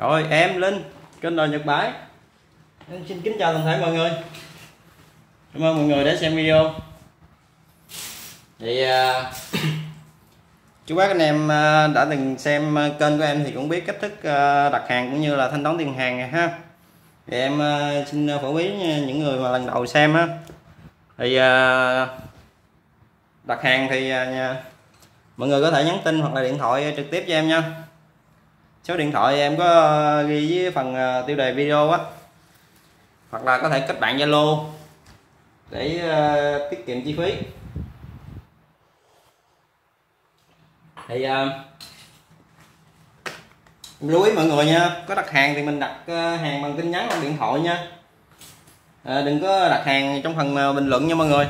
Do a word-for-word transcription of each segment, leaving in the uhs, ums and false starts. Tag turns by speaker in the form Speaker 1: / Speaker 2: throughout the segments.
Speaker 1: Rồi em Linh, kênh đồi Nhật Bãi. Em xin kính chào toàn thể mọi người. Cảm ơn mọi người đã xem video. Thì uh, chú bác anh em uh, đã từng xem kênh của em thì cũng biết cách thức uh, đặt hàng cũng như là thanh toán tiền hàng này ha. Thì em uh, xin phổ biến những người mà lần đầu xem á. Thì uh, đặt hàng thì uh, mọi người có thể nhắn tin hoặc là điện thoại trực tiếp cho em nha. Số điện thoại em có ghi với phần tiêu đề video á, hoặc là có thể kết bạn Zalo để uh, tiết kiệm chi phí. Thì uh, lưu ý mọi người nha, có đặt hàng thì mình đặt uh, hàng bằng tin nhắn hoặc điện thoại nha. À, đừng có đặt hàng trong phần uh, bình luận nha mọi người.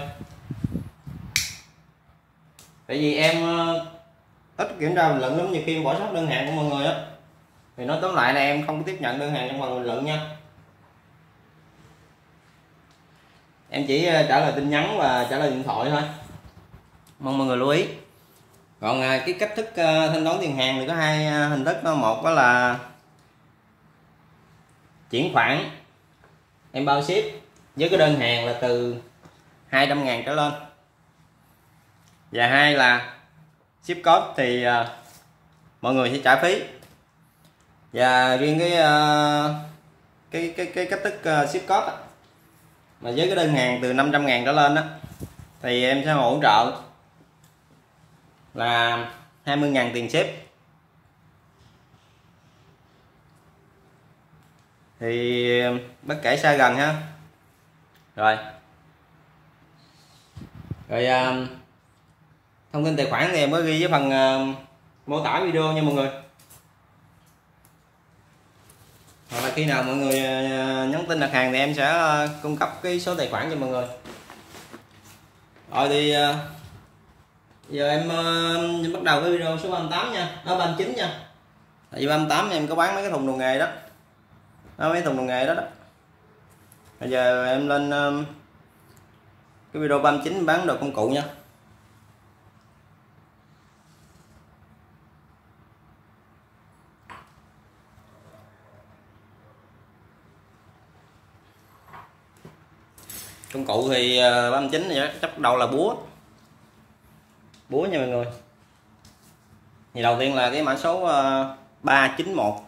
Speaker 1: Tại vì em uh, ít kiểm tra bình luận lắm, nhiều khi bỏ sót đơn hàng của mọi người á. Thì nói tóm lại là em không tiếp nhận đơn hàng trong phần bình luận nha. Em chỉ trả lời tin nhắn và trả lời điện thoại thôi. Mong mọi người lưu ý. Còn cái cách thức thanh toán tiền hàng thì có hai hình thức. Một đó là chuyển khoản, em bao ship với cái đơn hàng là từ hai trăm ngàn trở lên. Và hai là ship code thì mọi người sẽ trả phí. Và riêng cái cái cái cái cách thức ship code đó, mà với cái đơn hàng từ năm trăm ngàn trở lên đó thì em sẽ hỗ trợ là hai mươi ngàn tiền ship. Thì bất kể xa gần ha. Rồi rồi thông tin tài khoản thì em có ghi với phần mô tả video nha mọi người. Hoặc là khi nào mọi người nhắn tin đặt hàng thì em sẽ cung cấp cái số tài khoản cho mọi người. Rồi thì giờ em bắt đầu cái video số ba mươi tám nha, đó ba mươi chín nha. Tại vì ba mươi tám em có bán mấy cái thùng đồ nghề đó, đó mấy thùng đồ nghề đó đó. Bây giờ em lên cái video ba mươi chín bán đồ công cụ nha. Công cụ thì ba mươi chín này chắc đầu là búa búa nha mọi người. Thì đầu tiên là cái mã số ba chín một.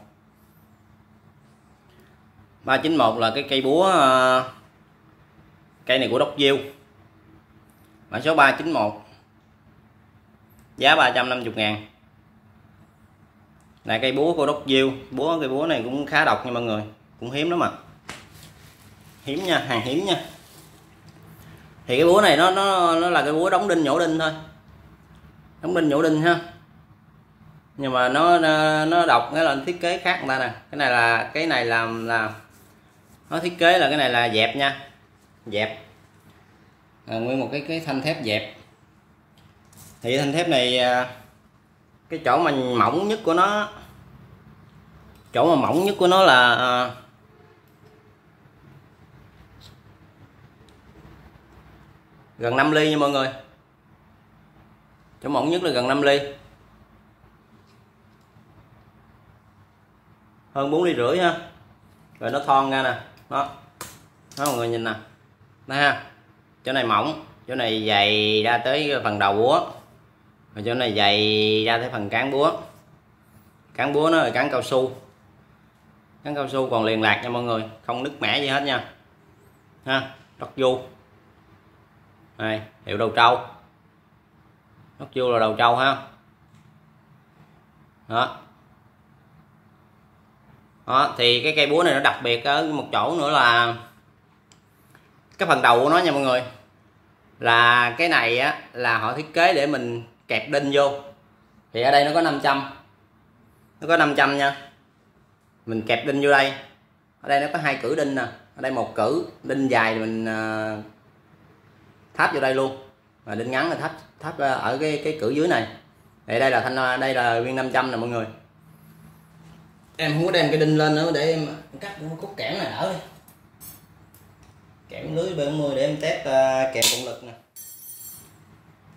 Speaker 1: ba chín một là cái cây búa, cây này của Đốc Diêu, mã số ba chín một, giá ba trăm năm mươi ngàn. Là cây búa của Đốc Diêu. Búa cây búa này cũng khá độc nha mọi người, cũng hiếm lắm mà, hiếm nha, hàng hiếm nha. Thì cái búa này nó nó nó là cái búa đóng đinh nhổ đinh thôi, đóng đinh nhổ đinh ha. Nhưng mà nó nó, nó độc cái là thiết kế khác người ta nè. Cái này là cái này làm là nó thiết kế là cái này là dẹp nha, dẹp à, nguyên một cái cái thanh thép dẹp. Thì thanh thép này cái chỗ mà mỏng nhất của nó, chỗ mà mỏng nhất của nó là à, gần năm ly nha mọi người. Chỗ mỏng nhất là gần năm ly, hơn bốn ly rưỡi ha. Rồi nó thon ra nè, đó, đó mọi người nhìn nè, đó ha. Chỗ này mỏng, chỗ này dày ra tới phần đầu búa, rồi chỗ này dày ra tới phần cán búa. Cán búa nó là cán cao su, cán cao su còn liền lạc nha mọi người, không nứt mẻ gì hết nha ha. Đốc Du này, hiệu đầu trâu, Đốc Du là đầu trâu ha. Đó. Đó, thì cái cây búa này nó đặc biệt ở một chỗ nữa là cái phần đầu của nó nha mọi người. Là cái này á là họ thiết kế để mình kẹp đinh vô. Thì ở đây nó có năm trăm, nó có năm trăm nha. Mình kẹp đinh vô đây. Ở đây nó có hai cử đinh nè, ở đây một cử đinh dài thì mình uh, tháp vô đây luôn, và đinh ngắn là tháp tháp ở cái cái cử dưới này. Thì đây là thanh, đây là viên năm trăm nè mọi người. Em không có đem cái đinh lên nữa để em cắt cốt kẽm này đỡ đi. Kẽm lưới B bốn mươi để em test uh, kèm cộng lực nè.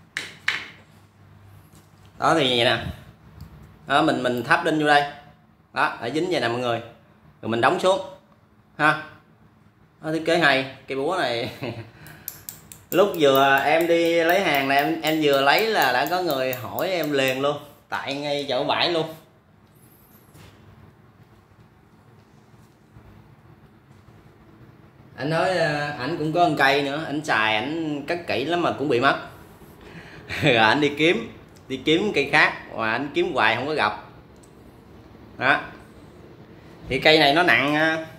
Speaker 1: Đó thì vậy nè. Đó, mình mình tháp đinh vô đây. đó, đã dính vậy nè mọi người, rồi mình đóng xuống ha. Đó, thiết kế hay. Cây búa này lúc vừa em đi lấy hàng này em em vừa lấy là đã có người hỏi em liền luôn, tại ngay chỗ bãi luôn. Anh nói ảnh cũng có một cây nữa, ảnh xài ảnh cất kỹ lắm mà cũng bị mất. Rồi ảnh đi kiếm đi kiếm cây khác mà anh kiếm hoài không có gặp. Đó thì cây này nó nặng,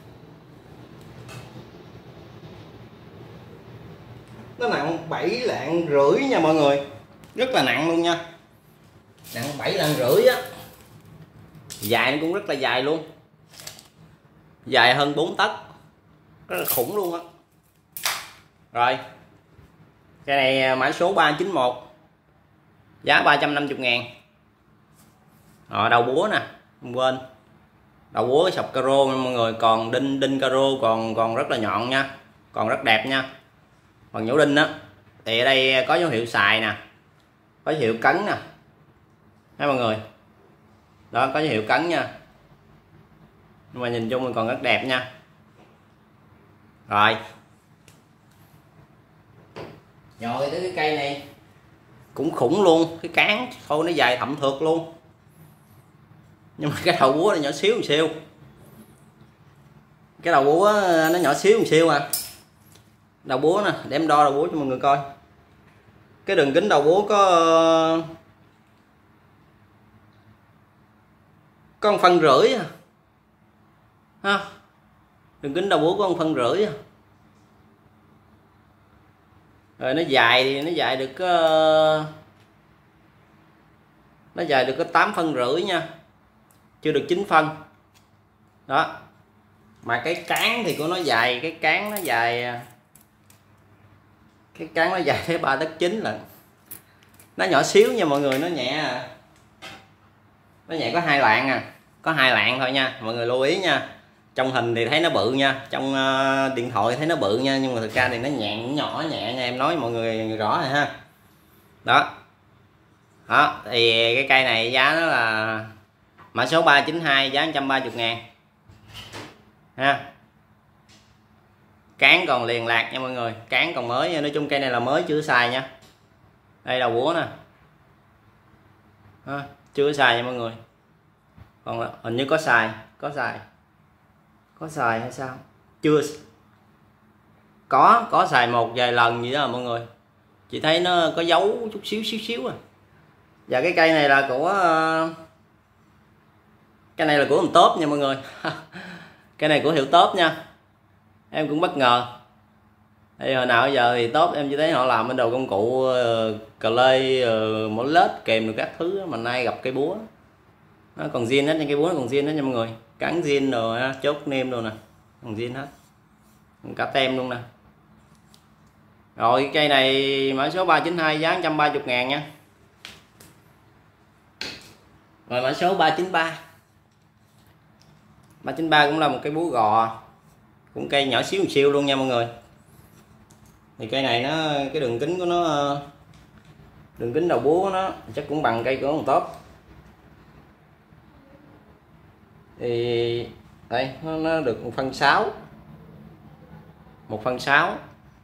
Speaker 1: nó nặng bảy lạng rưỡi nha mọi người, rất là nặng luôn nha, nặng bảy lạng rưỡi á. Dài nó cũng rất là dài luôn, dài hơn bốn tấc, rất là khủng luôn á. Rồi cây này mã số ba chín một, giá ba trăm năm mươi ngàn. Rồi đầu búa nè, không quên đầu búa sọc caro nha mọi người, còn đinh đinh caro còn còn rất là nhọn nha, còn rất đẹp nha. Còn nhổ đinh á thì ở đây có dấu hiệu xài nè, có dấu hiệu cấn nè, thấy mọi người, đó có dấu hiệu cấn nha, nhưng mà nhìn chung thì còn rất đẹp nha. Rồi rồi tới cái cây này cũng khủng luôn, cái cán thôi nó dài thậm thượt luôn, nhưng mà cái đầu búa nó nhỏ xíu một xíu, cái đầu búa nó nhỏ xíu một xíu à. Đầu búa nè, để em đo đầu búa cho mọi người coi. Cái đường kính đầu búa có có một phân rưỡi à. Ha, đường kính đầu búa có một phân rưỡi à. Rồi nó dài thì nó dài được có nó dài được có tám phân rưỡi nha, chưa được chín phân. Đó, mà cái cán thì của nó dài, cái cán nó dài, cái cán nó dài tới ba tấc chín lận. Nó nhỏ xíu nha mọi người, nó nhẹ à. Nó nhẹ có hai lạng à, có hai lạng thôi nha mọi người lưu ý nha. Trong hình thì thấy nó bự nha, trong uh, điện thoại thấy nó bự nha, nhưng mà thực ra thì nó nhẹ nhỏ nhẹ nha, em nói mọi người rõ rồi ha. Đó đó thì cái cây này giá nó là mã số ba chín hai, giá một trăm ba mươi ngàn ha. Cán còn liền lạc nha mọi người, cán còn mới, nói chung cây này là mới chưa xài nha. Đây đầu búa nè, à, chưa xài nha mọi người, còn hình như có xài, có xài có xài hay sao, chưa có có xài một vài lần gì đó à mọi người, chị thấy nó có dấu chút xíu xíu xíu à. Và cái cây này là của cái này là của thằng Top nha mọi người. Cái này của hiệu Top nha, em cũng bất ngờ. Thì hồi nào giờ thì Top em chỉ thấy họ làm bên đầu công cụ uh, cờ lê, uh, mỏ lết kèm được các thứ, mà nay gặp cây búa nó còn zin hết nha, cây búa nó còn zin hết nha mọi người, cán zin rồi, chốt nêm rồi nè, còn zin hết, còn cả tem luôn nè. Rồi cây này mã số ba chín hai, giá một trăm ba mươi ngàn nha. Rồi mã số ba chín ba, ba chín ba cũng là một cái búa gò, cũng cây nhỏ xíu một xíu luôn nha mọi người. Thì cây này nó, cái đường kính của nó, đường kính đầu búa của nó chắc cũng bằng cây của con Top. Thì đây nó, nó được một phân sáu, một phân sáu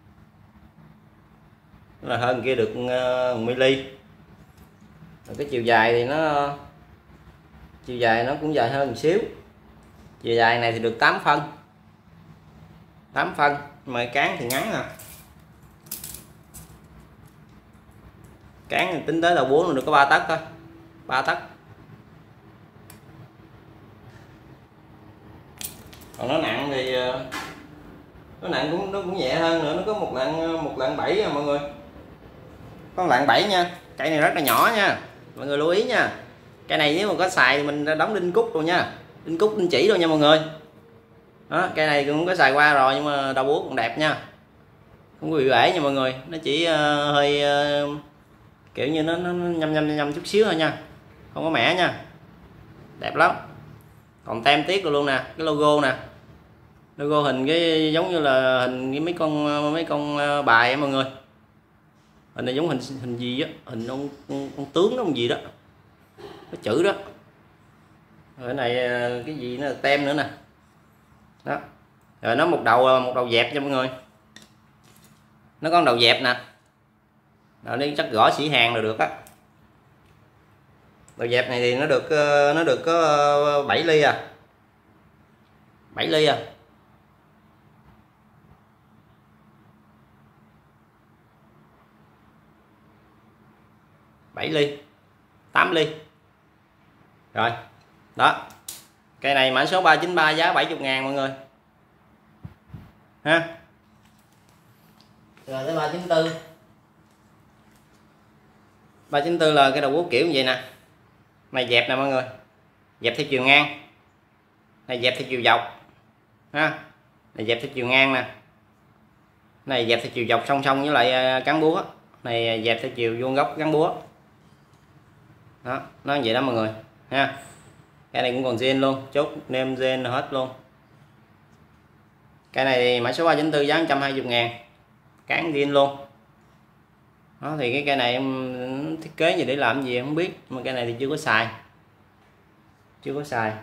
Speaker 1: là hơn kia được uh, mili. Rồi cái chiều dài thì nó, chiều dài nó cũng dài hơn một xíu, chiều dài này thì được tám phân, tám phân, mà cái cán thì ngắn à. Cán thì tính tới đầu búa nó được có ba tấc thôi, ba tấc. Còn nó nặng thì nó nặng cũng nó cũng nhẹ hơn nữa, nó có một lạng một lạng bảy à mọi người, có một lạng bảy nha. Cây này rất là nhỏ nha mọi người lưu ý nha. Cây này nếu mà có xài thì mình đóng đinh cúc rồi nha, đinh cúc đinh chỉ rồi nha mọi người. Đó, cây này cũng có xài qua rồi nhưng mà đầu búa còn đẹp nha, không có bị bể nha mọi người, nó chỉ uh, hơi uh, kiểu như nó, nó nhâm nhâm nhâm chút xíu thôi nha, không có mẻ nha, đẹp lắm. Còn tem tiếc luôn nè, cái logo nè, logo hình cái giống như là hình cái mấy con mấy con bài á mọi người, hình này giống hình hình gì á, hình ông con, con tướng đó, con gì đó, cái chữ đó. Rồi này cái gì nó tem nữa nè. Đó. Rồi nó một đầu một đầu dẹp cho mọi người. Nó có đầu dẹp nè. Rồi đi chắc gõ xỉ hàng là được á. Đầu dẹp này thì nó được nó được có bảy ly à. bảy ly à. bảy ly. tám ly. Rồi. Đó. Cây này mã số ba chín ba giá bảy mươi ngàn mọi người. Ha. Rồi tới ba chín tư. ba chín tư là cái đầu búa kiểu như vậy nè. Này dẹp nè mọi người. Dẹp theo chiều ngang. Này dẹp theo chiều dọc. Ha. Này dẹp theo chiều ngang nè. Này dẹp theo chiều dọc song song với lại cán búa. Này dẹp theo chiều vuông góc cán búa. Đó, nó như vậy đó mọi người ha. Cái này cũng còn zin luôn, chốt nêm zin hết luôn. Cái này mã số ba chín tư giá một trăm hai mươi ngàn. Cán zin luôn. Đó thì cái cây này em thiết kế gì để làm gì em không biết, mà cái này thì chưa có xài. Chưa có xài.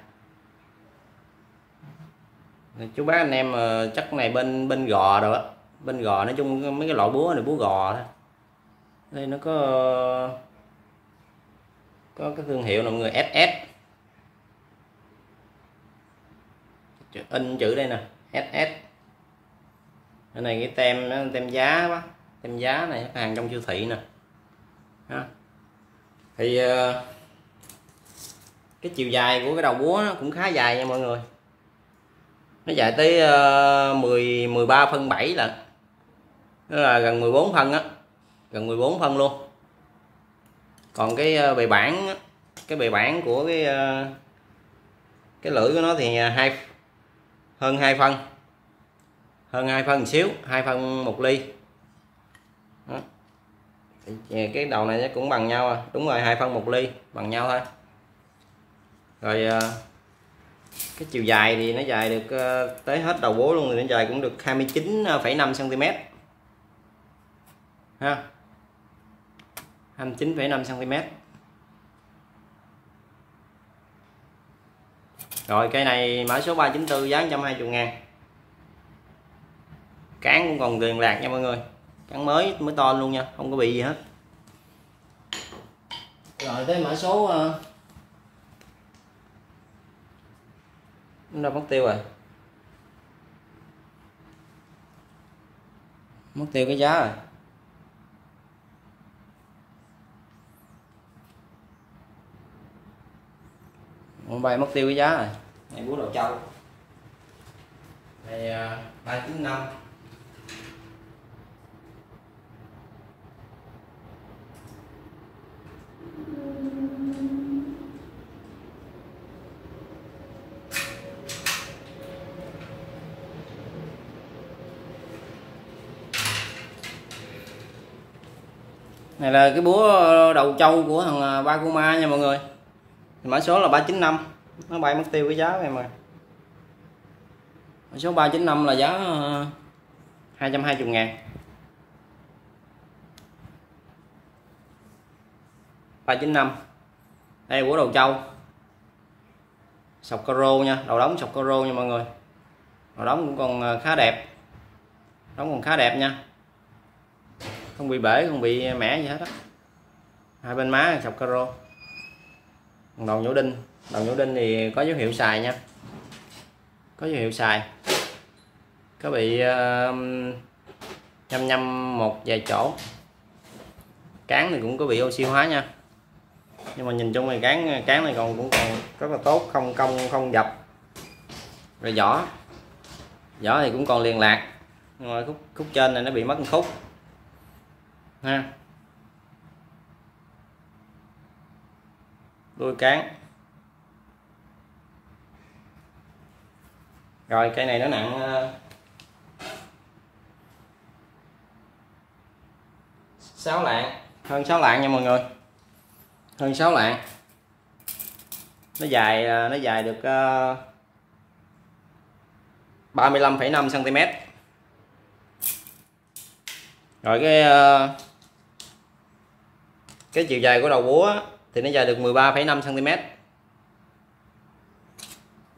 Speaker 1: Chú bác anh em mà chắc này bên bên gò rồi á, bên gò nói chung mấy cái loại búa này búa gò đó. Đây nó có có cái thương hiệu là mọi người ét ét. In chữ đây nè, ét ét. Cái này cái tem nó tem giá quá, tem giá này hàng trong siêu thị nè. Đó. Thì cái chiều dài của cái đầu búa nó cũng khá dài nha mọi người. Nó dài tới mười mười ba phân bảy lận. Nó là gần mười bốn phân á, gần mười bốn phân luôn. Còn cái bề bản cái bề bản của cái cái lưỡi của nó thì hai hơn hai phân. Hơn hai phân một xíu, hai phân một ly. Đó. Thì cái đầu này nó cũng bằng nhau à, đúng rồi, hai phân một ly, bằng nhau thôi. Rồi cái chiều dài thì nó dài được tới hết đầu búa luôn, thì nó dài cũng được hai mươi chín phẩy năm xăng ti mét. Ha. hai mươi chín phẩy năm xăng ti mét. Rồi cây này mã số ba chín tư giá một trăm hai mươi ngàn. Cán cũng còn liền lạc nha mọi người. Cán mới mới to luôn nha, không có bị gì hết. Rồi tới mã số uh... nó đâu mất tiêu rồi. Mất tiêu cái giá rồi. Ông bay mất tiêu cái giá rồi. Này búa đầu trâu. Này ba chín năm. Này là cái búa đầu trâu của thằng Bakuma nha mọi người. Mã số là ba chín năm. Nó bay mất tiêu cái giá này mà. Mã số ba chín năm là giá hai trăm hai mươi ngàn. ba chín năm. Đây búa đầu trâu. Sọc caro nha, đầu đóng sọc caro nha mọi người. Đầu đóng cũng còn khá đẹp. Đóng còn khá đẹp nha. Không bị bể, không bị mẻ gì hết á. Hai bên má sọc caro. Đầu nhổ đinh, đầu nhổ đinh thì có dấu hiệu xài nha. Có dấu hiệu xài. Có bị uh, nhăm nhăm một vài chỗ. Cán thì cũng có bị oxy hóa nha. Nhưng mà nhìn chung thì cán cán này còn cũng còn rất là tốt, không cong không dập. Rồi vỏ. Vỏ thì cũng còn liền lạc. Nhưng mà khúc khúc trên này nó bị mất một khúc. Ha. Đuôi cán. Rồi cây này nó nặng sáu lạng, hơn sáu lạng nha mọi người. Hơn sáu lạng. Nó dài nó dài được ba mươi lăm phẩy năm xăng ti mét. Rồi cái cái chiều dài của đầu búa thì nó dài được mười ba phẩy năm xăng ti mét.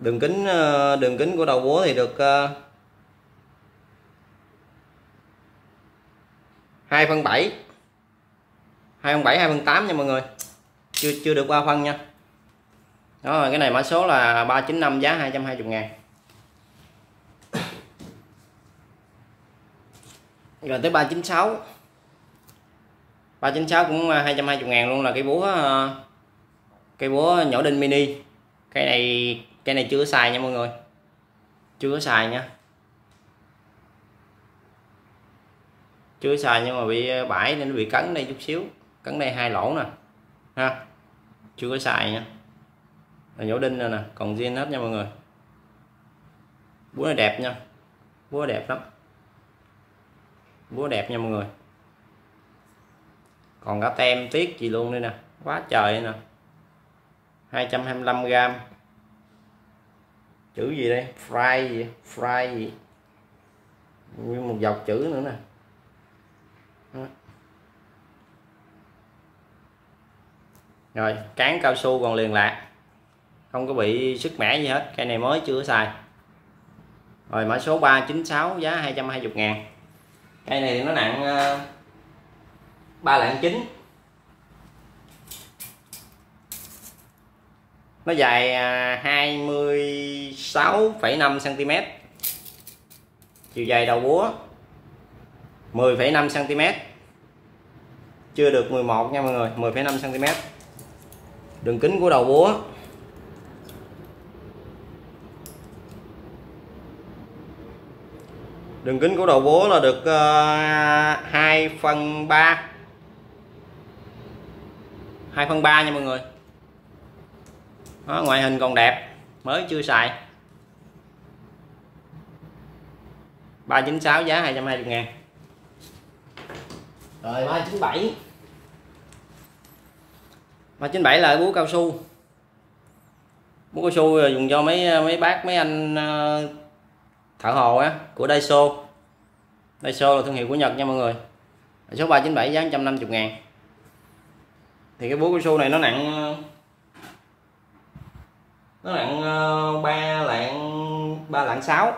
Speaker 1: Đường kính đường kính của đầu búa thì được hai phân bảy, hai phân bảy, hai phân tám nha mọi người, chưa chưa được ba phân nha. Đó rồi, cái này mã số là ba chín năm, giá hai trăm hai mươi ngàn. Rồi tới ba chín sáu, ba chín sáu cũng hai trăm hai mươi ngàn luôn, là cây búa cây búa nhỏ đinh mini. Cái này cái này chưa có xài nha mọi người, chưa có xài nha, chưa có xài nhưng mà bị bãi nên nó bị cấn đây chút xíu, cấn đây hai lỗ nè ha, chưa có xài nha, là nhỏ đinh rồi nè, còn zin hết nha mọi người. Búa này đẹp nha, búa đẹp lắm, búa đẹp nha mọi người, còn cả tem tiết gì luôn đây nè, quá trời nè. Hai trăm hai mươi lăm gram. Chữ gì đây, fry gì, fry gì, nguyên một dọc chữ nữa nè. Đó. Rồi cán cao su còn liền lạc, không có bị sứt mẻ gì hết, cây này mới chưa có xài. Rồi mã số ba chín sáu, giá hai trăm hai mươi ngàn. Cây này thì nó nặng ba lạng chín, nó dài hai mươi sáu phẩy năm xăng ti mét, chiều dài đầu búa mười phẩy năm xăng ti mét, chưa được mười một nha mọi người, mười phẩy năm xăng ti mét. Đường kính của đầu búa đường kính của đầu búa là được uh, hai phân ba, hai phân ba nha mọi người. Đó, ngoại hình còn đẹp, mới chưa xài. ba chín sáu, giá hai trăm hai mươi ngàn. Rồi ba chín bảy, ba chín bảy là búa cao su, búa cao su dùng cho mấy mấy bác mấy anh thợ hồ á, của Daiso. Daiso là thương hiệu của Nhật nha mọi người. Số ba chín bảy, giá một trăm năm mươi ngàn. Thì cái búa cao su này nó nặng nó nặng ba lạng ba lạng sáu,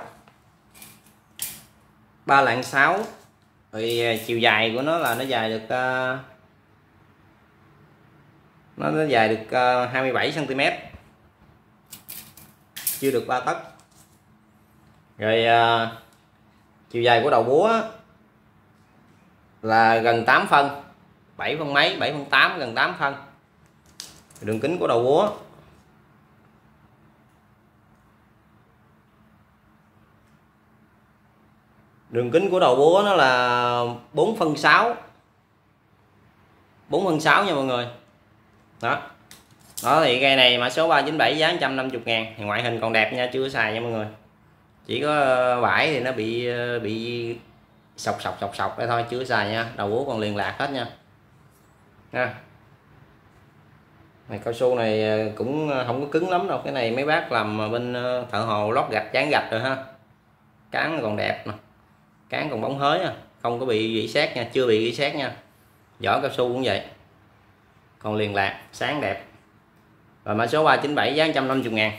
Speaker 1: ba lạng sáu. Thì chiều dài của nó là nó dài được nó nó dài được hai mươi bảy xăng ti mét, chưa được ba tấc. Rồi chiều dài của đầu búa là gần tám phân, bảy phân mấy, bảy phân tám, gần tám phân. Đường kính của đầu búa đường kính của đầu búa nó là bốn phân sáu, bốn phân sáu nha mọi người. Đó. Đó thì cây này mã số ba chín bảy, giá một trăm năm mươi ngàn. Thì ngoại hình còn đẹp nha, chưa có xài nha mọi người. Chỉ có vải thì nó bị bị sọc sọc sọc sọc đây thôi, chưa có xài nha. Đầu búa còn liền lạc hết nha. Ha. Này cao su này cũng không có cứng lắm đâu, cái này mấy bác làm bên thợ hồ lót gạch dán gạch rồi ha. Cán còn đẹp nè, cán còn bóng hới nha, không có bị rỉ sét nha, chưa bị rỉ sét nha. Vỏ cao su cũng vậy, còn liền lạc, sáng đẹp. Rồi mã số ba chín bảy, giá một trăm năm mươi ngàn.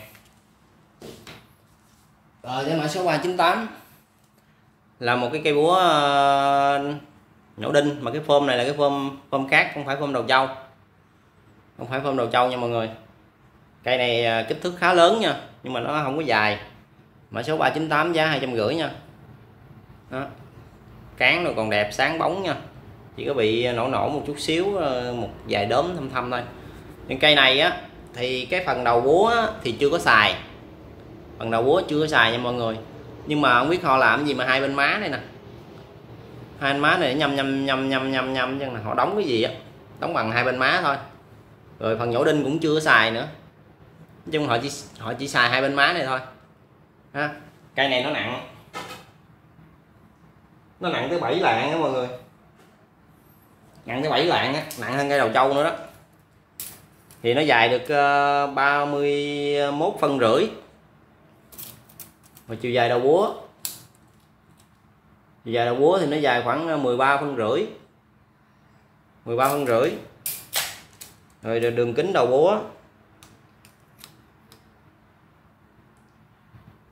Speaker 1: Rồi cái mã số ba chín tám là một cái cây búa uh, nhổ đinh, mà cái phôm này là cái phôm phôm cát, không phải phôm đầu trâu, không phải phôm đầu trâu nha mọi người. Cây này uh, kích thước khá lớn nha, nhưng mà nó không có dài. Mã số ba chín tám, giá hai trăm rưỡi nha. Đó. Cán nó còn đẹp, sáng bóng nha, chỉ có bị nổ nổ một chút xíu, một vài đốm thâm thâm thôi. Nhưng cây này á thì cái phần đầu búa á, thì chưa có xài, phần đầu búa chưa có xài nha mọi người. Nhưng mà không biết họ làm gì mà hai bên má này nè, hai bên má này nhâm nhâm nhâm nhâm nhâm nhâm chứ là họ đóng cái gì á, đóng bằng hai bên má thôi. Rồi phần nhổ đinh cũng chưa có xài nữa, nhưng họ chỉ họ chỉ xài hai bên má này thôi ha. Cây này nó nặng nó nặng tới bảy lạng đó mọi người, nặng tới bảy lạng á, nặng hơn cây đầu trâu nữa đó. Thì nó dài được ba mươi mốt phân rưỡi. Và chiều dài đầu búa chiều dài đầu búa thì nó dài khoảng mười ba phân rưỡi, mười ba phân rưỡi. Rồi đường kính đầu búa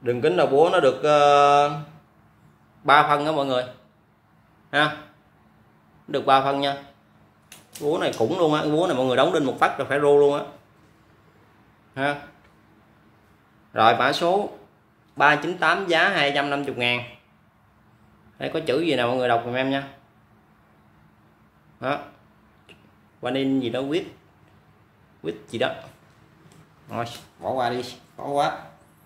Speaker 1: Đường kính đầu búa nó được uh, ba phân đó mọi người ha, được ba phân nha. Búa này cũng luôn á, cái búa này mọi người đóng đinh một phát rồi phải ru luôn á ha. Rồi mã số ba chín tám giá hai trăm năm mươi ngàn. Đây có chữ gì nào mọi người đọc giùm em nha. Đó. Quan in gì đó quýt. Quýt gì đó. Rồi, bỏ qua đi, bỏ quá.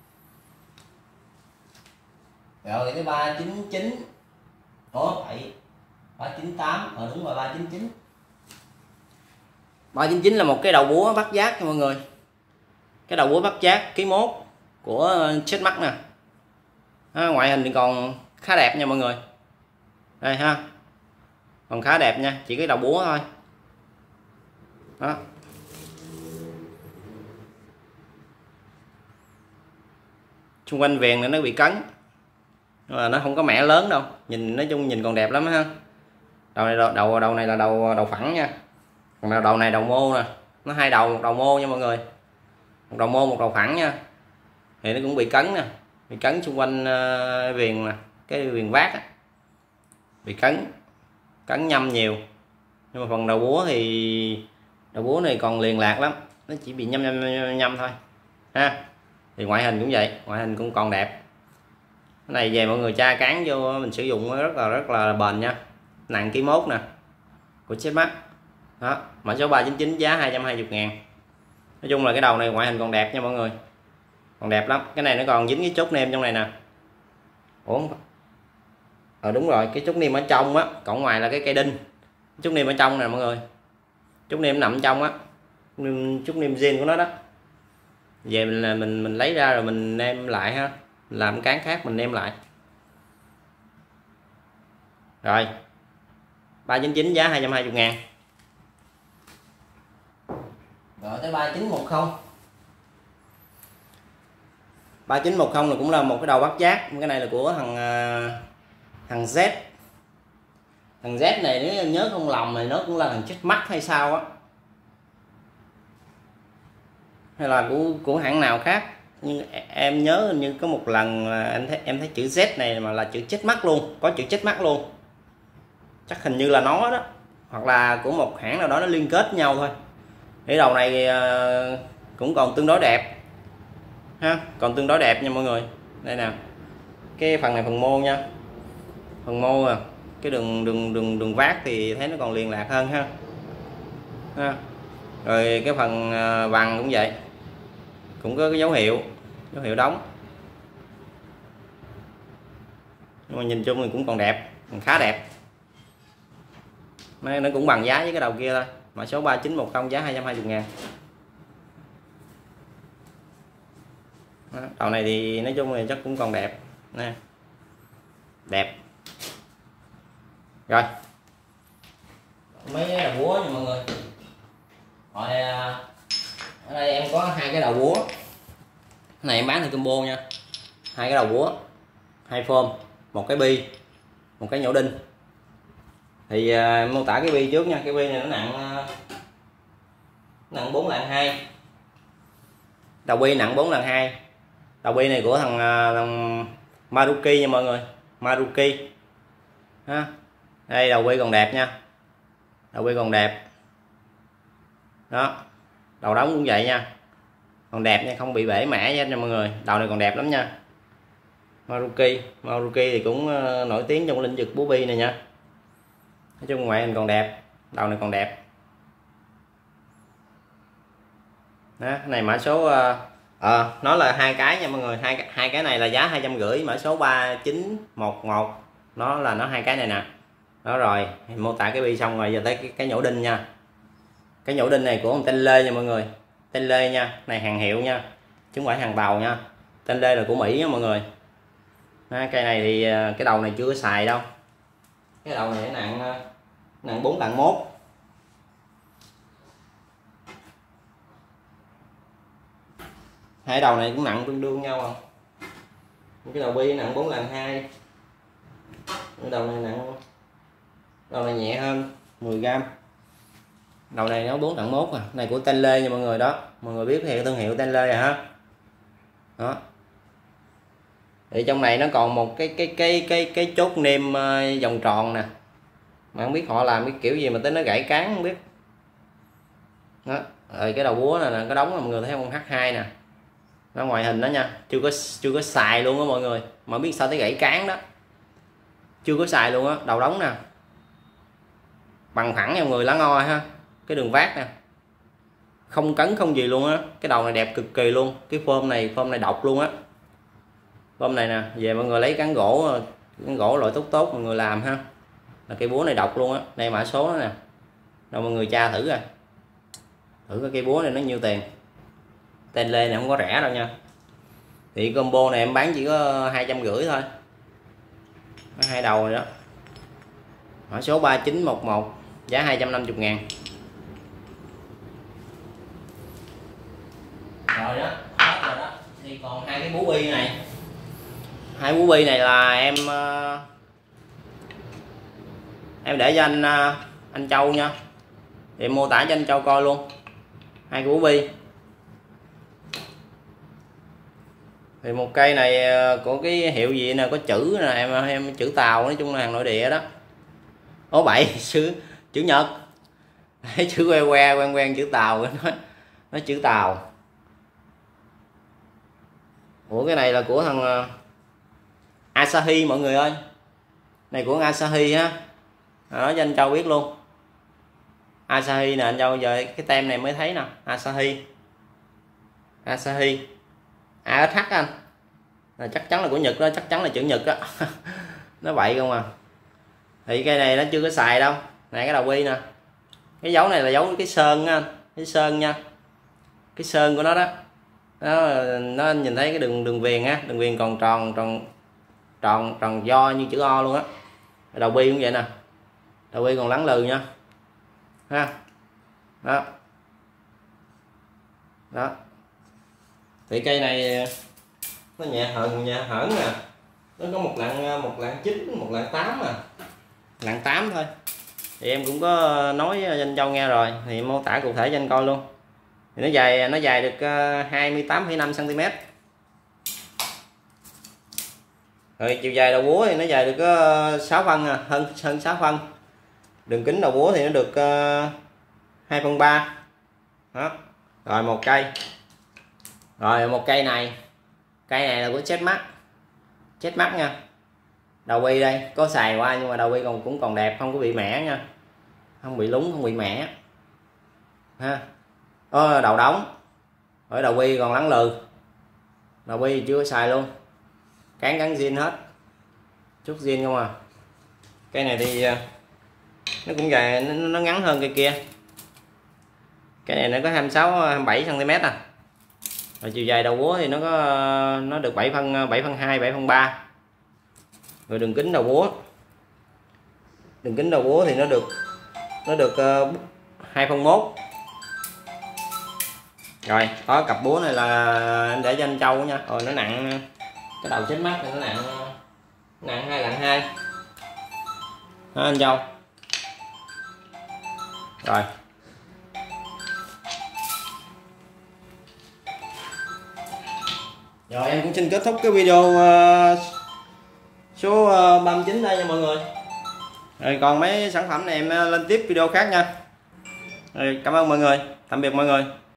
Speaker 1: Rồi cái ba chín chín. Ủa phải ba chín tám, ờ đúng rồi ba chín chín. ba chín chín là một cái đầu búa bắt giác nha mọi người. Cái đầu búa bắt giác ký mốt của chết mắt nè. À, ngoại hình thì còn khá đẹp nha mọi người. Đây ha. Còn khá đẹp nha, chỉ cái đầu búa thôi. Đó. Xung quanh viền này nó bị cấn. Nhưng mà nó không có mẻ lớn đâu. Nhìn nói chung nhìn còn đẹp lắm ha. Đầu này đầu đầu, đầu này là đầu đầu phẳng nha. Còn đầu này đầu mô nè, nó hai đầu, một đầu mô nha mọi người. Một đầu mô một đầu phẳng nha. Thì nó cũng bị cấn nè, bị cấn xung quanh uh, viền nè, cái viền vát á. Bị cấn, cấn nhâm nhiều. Nhưng mà phần đầu búa thì đầu búa này còn liền lạc lắm, nó chỉ bị nhâm nhâm nhâm, nhâm thôi ha. Thì ngoại hình cũng vậy, ngoại hình cũng còn đẹp. Cái này về mọi người tra cán vô mình sử dụng rất là rất là bền nha. Nặng ký mốt nè, của chết mắt. Đó, mã số ba chín chín giá hai trăm hai mươi ngàn. Nói chung là cái đầu này ngoại hình còn đẹp nha mọi người. Còn đẹp lắm. Cái này nó còn dính cái chốt nêm trong này nè. Ủa ờ đúng rồi, cái chốt nêm ở trong á, còn ngoài là cái cây đinh. Chốt nêm ở trong nè mọi người. Chốt nêm nằm trong á, chốt nêm zin của nó đó. Về mình là mình mình lấy ra rồi mình nêm lại ha, mình làm cán khác mình nêm lại. Rồi ba chín chín giá hai trăm hai mươi ngàn. Rồi tới ba chín một không. ba chín một không là cũng là một cái đầu bắt giác. Cái này là của thằng thằng Z. Thằng Z này nếu nhớ không lầm thì nó cũng là thằng chết mắt hay sao á, hay là của của hãng nào khác. Nhưng em nhớ như có một lần em thấy em thấy chữ Z này mà là chữ chết mắt luôn, có chữ chết mắt luôn. Chắc hình như là nó đó, hoặc là của một hãng nào đó nó liên kết với nhau thôi. Cái đầu này cũng còn tương đối đẹp ha, còn tương đối đẹp nha mọi người. Đây nè, cái phần này phần mô nha, phần mô à, cái đường đường đường đường vát thì thấy nó còn liền lạc hơn ha. ha. Rồi cái phần vằn cũng vậy, cũng có cái dấu hiệu dấu hiệu đóng. Nhưng mà nhìn chung thì cũng còn đẹp, còn khá đẹp. Nó, nó cũng bằng giá với cái đầu kia thôi. Mã số ba chín một không giá hai trăm hai mươi ngàn. Đó, đầu này thì nói chung là chắc cũng còn đẹp nè, đẹp. Rồi mấy cái đầu búa nha mọi người. Rồi ở đây em có hai cái đầu búa. Cái này em bán theo combo nha. Hai cái đầu búa, hai phôm, một cái bi, một cái nhổ đinh. Thì uh, mô tả cái bi trước nha. Cái bi này nó nặng uh, nặng bốn lạng hai. Đầu bi nặng bốn lạng hai. Đầu bi này của thằng, uh, thằng Maruki nha mọi người, Maruki ha. Đây đầu bi còn đẹp nha, đầu bi còn đẹp đó. Đầu đóng cũng vậy nha, còn đẹp nha, không bị bể mẻ nha mọi người. Đầu này còn đẹp lắm nha. Maruki Maruki thì cũng uh, nổi tiếng trong lĩnh vực búa bi này nha. Nói chung ngoại hình còn đẹp, đầu này còn đẹp đó. Cái này mã số uh, à, nó là hai cái nha mọi người. Hai hai cái này là giá hai trăm rưỡi. Mã số ba chín một một nó là nó hai cái này nè. Đó rồi mô tả cái bi xong rồi, giờ tới cái, cái nhổ đinh nha. Cái nhổ đinh này của ông Tên Lê nha mọi người, Tên Lê nha, này hàng hiệu nha chứ không phải hàng tàu nha. Tên Lê là của Mỹ nha mọi người. Đó, cây này thì cái đầu này chưa có xài đâu. Cái đầu này nặng nặng bốn lạng mốt. Hai đầu này cũng nặng tương đương nhau không. Cái đầu bi nặng bốn lạng hai. Cái đầu này nặng, đầu này nhẹ hơn mười gam. Đầu này nó bốn lạng mốt à. Này của Tên Lê nha mọi người đó. Mọi người biết thì thương hiệu Tên Lê rồi ha. Đó. Thì trong này nó còn một cái cái cái cái cái chốt nêm vòng tròn nè, mà không biết họ làm cái kiểu gì mà tới nó gãy cán không biết đó. Rồi cái đầu búa này là cái đóng là mọi người thấy không, H hai nè, nó ngoại hình đó nha, chưa có chưa có xài luôn á mọi người, mà biết sao tới gãy cán đó, chưa có xài luôn á. Đầu đóng nè, bằng phẳng nha mọi người, lá ngoi ha, cái đường vát nè, không cấn không gì luôn á. Cái đầu này đẹp cực kỳ luôn, cái phôm này phôm này độc luôn á. Phôm này nè, về mọi người lấy cán gỗ, cán gỗ loại tốt tốt mọi người làm ha, là cây búa này độc luôn á. Đây mã số đó nè, đâu mọi người tra thử rồi, thử cái cây búa này nó nhiêu tiền. Tên lê này không có rẻ đâu nha. Thì combo này em bán chỉ có hai trăm rưỡi thôi, có hai đầu rồi đó. Mã số ba chín một một, giá hai trăm năm mươi ngàn. Rồi đó, hết rồi đó. Thì còn hai cái bú bi này, hai bú bi này là em uh, em để cho anh uh, anh Châu nha, thì em mô tả cho anh Châu coi luôn. Hai cái bú bi thì một cây này của cái hiệu gì nè, có chữ nè em em chữ Tàu, nói chung là hàng nội địa đó. Ố bảy chữ chữ Nhật, thấy chữ que que quen quen chữ Tàu, nó nó chữ Tàu. Ủa cái này là của thằng uh, Asahi mọi người ơi, này của Asahi á, nói cho anh Châu biết luôn. Asahi nè anh Châu, giờ cái tem này mới thấy nè, Asahi Asahi a ét hát anh, là chắc chắn là của Nhật đó, chắc chắn là chữ Nhật đó. Nó vậy không à. Thì cây này nó chưa có xài đâu. Này cái đầu bi nè, cái dấu này là dấu cái sơn nha, cái sơn nha, cái sơn của nó đó. Nó, nó nhìn thấy cái đường đường viền á, đường viền còn tròn tròn tròn tròn do như chữ O luôn á. Đầu bi cũng vậy nè, đầu bi còn lắng lừ nha ha. Đó đó, thì cây này nó nhẹ hờn nhẹ hởn nè, nó có một lạng một lạng chín, một lạng tám à, lạng tám thôi. Thì em cũng có nói cho anh Châu nghe rồi, thì mô tả cụ thể cho anh coi luôn. Thì nó dài nó dài được hai mươi tám phẩy năm xăng ti mét. Rồi chiều dài đầu búa thì nó dài được có sáu phân à, hơn hơn sáu phân. Đường kính đầu búa thì nó được hai phân ba. Đó. Rồi một cây. Rồi một cây này. Cây này là của chết mắt. Chết mắt nha. Đầu bi đây, có xài qua nhưng mà đầu bi còn cũng còn đẹp, không có bị mẻ nha. Không bị lúng, không bị mẻ. Ha. Có đầu đóng. Ở đầu bi còn lắng lừ. Đầu bi chưa có xài luôn. Cán cắn zin hết, chút zin không à. Cây này thì nó cũng dài, nó, nó ngắn hơn cây kia. Cái này nó có hai mươi sáu hai mươi bảy xăng ti mét à. Rồi chiều dài đầu búa thì nó có nó được bảy phân bảy phân hai, bảy phân ba. Rồi đường kính đầu búa. Đường kính đầu búa thì nó được nó được uh, hai phân một. Rồi, có cặp búa này là em để cho anh Châu nha. Rồi nó nặng, cái đầu chết mắt thì nó nặng nặng hai lạng hai. Đó anh Châu. Rồi. Rồi em cũng xin kết thúc cái video uh, số uh, ba mươi chín đây nha mọi người. Rồi còn mấy sản phẩm này em lên tiếp video khác nha. Rồi cảm ơn mọi người, tạm biệt mọi người.